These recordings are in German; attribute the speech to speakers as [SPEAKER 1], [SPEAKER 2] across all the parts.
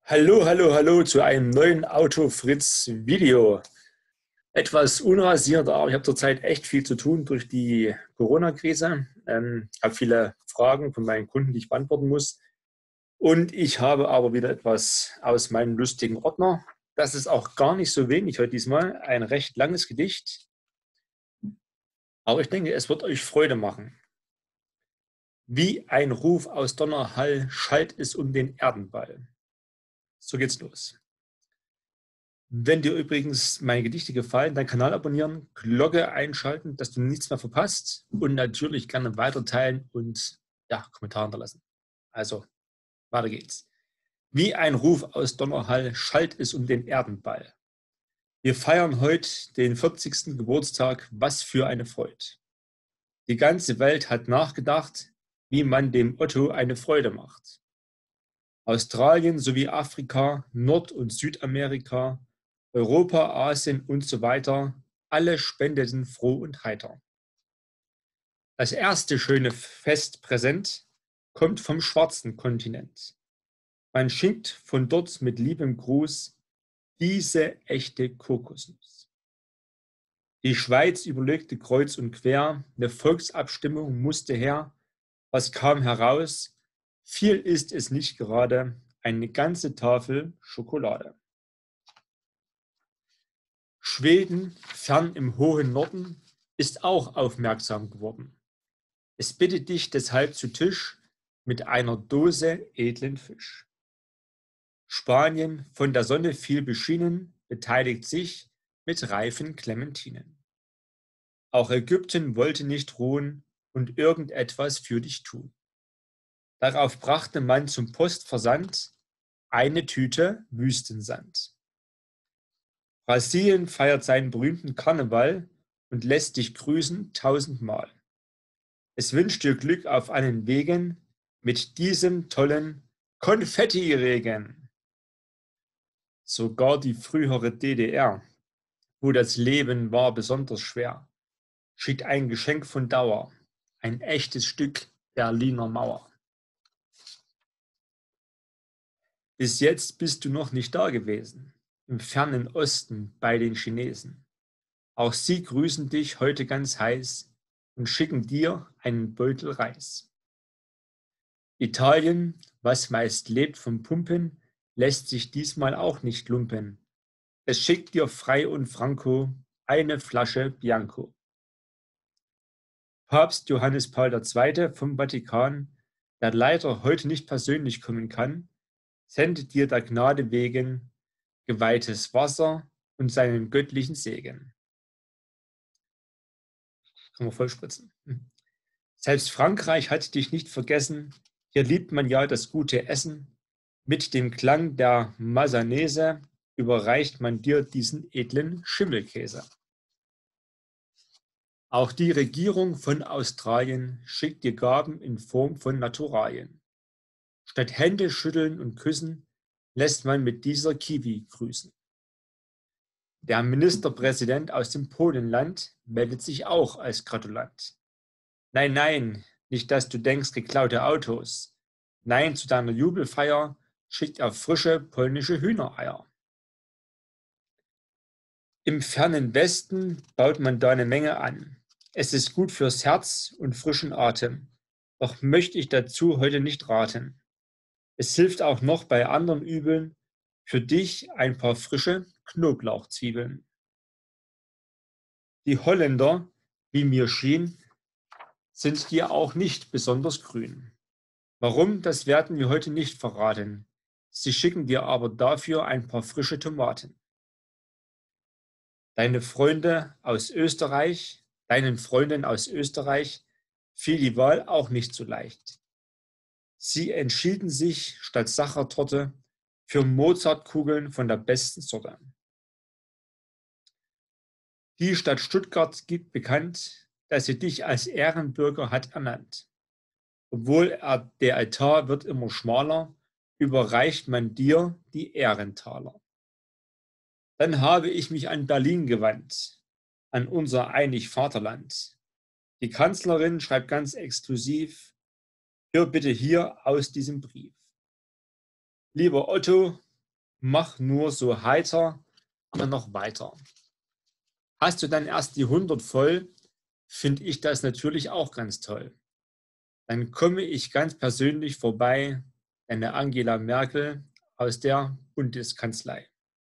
[SPEAKER 1] Hallo, hallo, hallo zu einem neuen Auto-Fritz-Video. Etwas unrasiert, aber ich habe zurzeit echt viel zu tun durch die Corona-Krise. Habe viele Fragen von meinen Kunden, die ich beantworten muss. Und ich habe aber wieder etwas aus meinem lustigen Ordner. Das ist auch gar nicht so wenig heute diesmal. Ein recht langes Gedicht. Aber ich denke, es wird euch Freude machen. Wie ein Ruf aus Donnerhall schallt es um den Erdenball. So geht's los. Wenn dir übrigens meine Gedichte gefallen, deinen Kanal abonnieren, Glocke einschalten, dass du nichts mehr verpasst und natürlich gerne weiterteilen und ja, Kommentare hinterlassen. Also, weiter geht's. Wie ein Ruf aus Donnerhall schallt es um den Erdenball. Wir feiern heute den 40. Geburtstag, was für eine Freude. Die ganze Welt hat nachgedacht, wie man dem Otto eine Freude macht. Australien sowie Afrika, Nord- und Südamerika, Europa, Asien und so weiter, alle spendeten froh und heiter. Das erste schöne Festpräsent kommt vom schwarzen Kontinent. Man schickt von dort mit liebem Gruß diese echte Kokosnuss. Die Schweiz überlegte kreuz und quer, eine Volksabstimmung musste her. Was kam heraus? Viel ist es nicht gerade, eine ganze Tafel Schokolade. Schweden, fern im hohen Norden, ist auch aufmerksam geworden. Es bittet dich deshalb zu Tisch mit einer Dose edlen Fisch. Spanien, von der Sonne viel beschienen, beteiligt sich mit reifen Clementinen. Auch Ägypten wollte nicht ruhen und irgendetwas für dich tun. Darauf brachte man zum Postversand eine Tüte Wüstensand. Brasilien feiert seinen berühmten Karneval und lässt dich grüßen tausendmal. Es wünscht dir Glück auf allen Wegen mit diesem tollen Konfettiregen. Sogar die frühere DDR, wo das Leben war besonders schwer, schickt ein Geschenk von Dauer, ein echtes Stück Berliner Mauer. Bis jetzt bist du noch nicht da gewesen, im fernen Osten bei den Chinesen. Auch sie grüßen dich heute ganz heiß und schicken dir einen Beutel Reis. Italien, was meist lebt vom Pumpen, lässt sich diesmal auch nicht lumpen. Es schickt dir frei und franco eine Flasche Bianco. Papst Johannes Paul II. Vom Vatikan, der leider heute nicht persönlich kommen kann, sendet dir der Gnade wegen geweihtes Wasser und seinen göttlichen Segen. Kann man vollspritzen. Selbst Frankreich hat dich nicht vergessen. Hier liebt man ja das gute Essen. Mit dem Klang der Masanese überreicht man dir diesen edlen Schimmelkäse. Auch die Regierung von Australien schickt dir Gaben in Form von Naturalien. Statt Hände schütteln und küssen, lässt man mit dieser Kiwi grüßen. Der Ministerpräsident aus dem Polenland meldet sich auch als Gratulant. Nein, nein, nicht, dass du denkst, geklaute Autos. Nein, zu deiner Jubelfeier schickt er frische polnische Hühnereier. Im fernen Westen baut man da eine Menge an. Es ist gut fürs Herz und frischen Atem. Doch möchte ich dazu heute nicht raten. Es hilft auch noch bei anderen Übeln. Für dich ein paar frische Knoblauchzwiebeln. Die Holländer, wie mir schien, sind dir auch nicht besonders grün. Warum, das werden wir heute nicht verraten. Sie schicken dir aber dafür ein paar frische Tomaten. Deinen Freunden aus Österreich fiel die Wahl auch nicht so leicht. Sie entschieden sich statt Sachertorte für Mozartkugeln von der besten Sorte. Die Stadt Stuttgart gibt bekannt, dass sie dich als Ehrenbürger hat ernannt. Obwohl der Etat wird immer schmaler, überreicht man dir die Ehrentaler. Dann habe ich mich an Berlin gewandt, an unser einig Vaterland. Die Kanzlerin schreibt ganz exklusiv, hör bitte hier aus diesem Brief. Lieber Otto, mach nur so heiter dann noch weiter. Hast du dann erst die 100 voll, finde ich das natürlich auch ganz toll. Dann komme ich ganz persönlich vorbei, eine Angela Merkel aus der Bundeskanzlei.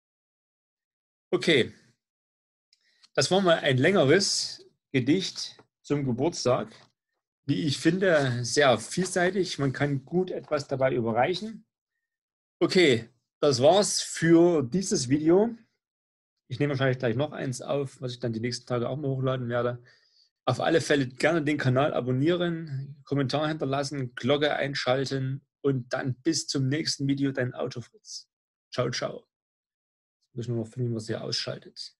[SPEAKER 1] Okay, das war mal ein längeres Gedicht zum Geburtstag, wie ich finde, sehr vielseitig. Man kann gut etwas dabei überreichen. Okay, das war's für dieses Video. Ich nehme wahrscheinlich gleich noch eins auf, was ich dann die nächsten Tage auch mal hochladen werde. Auf alle Fälle gerne den Kanal abonnieren, Kommentar hinterlassen, Glocke einschalten und dann bis zum nächsten Video, dein Autofritz. Ciao, ciao. Jetzt muss ich nur noch finden, was ihr ausschaltet.